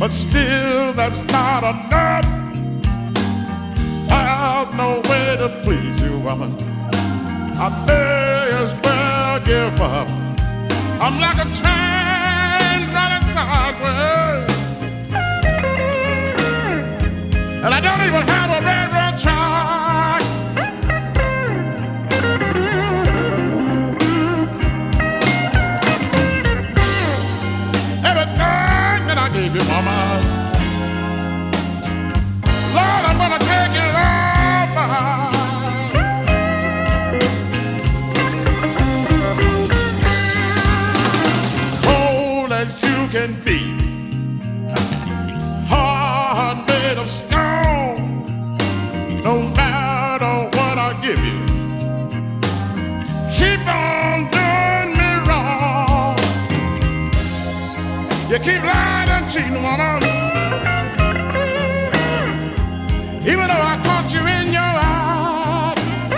but still that's not enough. There's no way to please you, woman. I may as well give up. I'm like a train running sideways, and I don't even have a railroad track. Everything that I gave you, mama, Lord, I'm gonna take it all back. Cold as you can be, heart made of stone. No matter what I give you, keep on doing me wrong. You keep lying and cheating, woman, even though I caught you in your eye.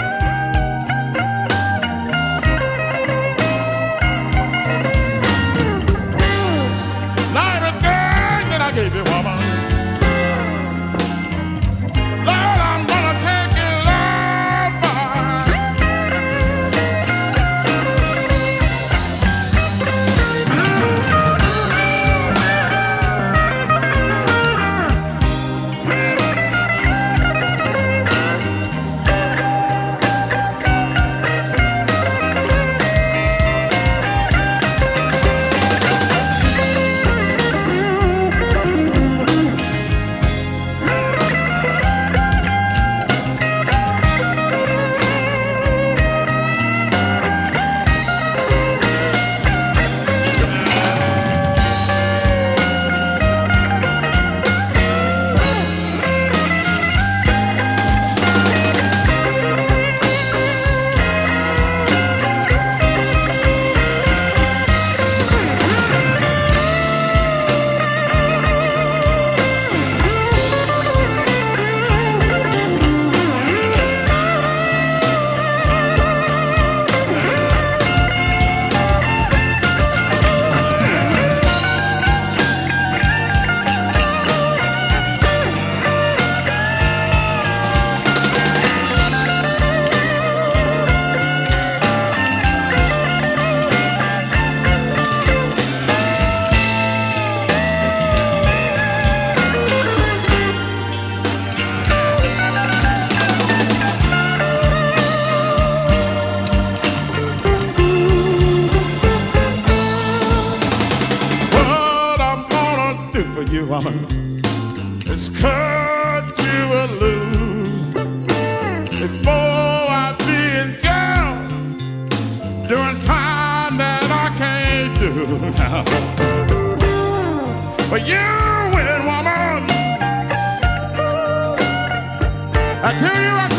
Now everything that I gave you, woman, Lord, I'm gonna take it all back. For you, woman, it's cut you a loose before I be in jail during time that I can't do now. But you win, woman. I tell you, I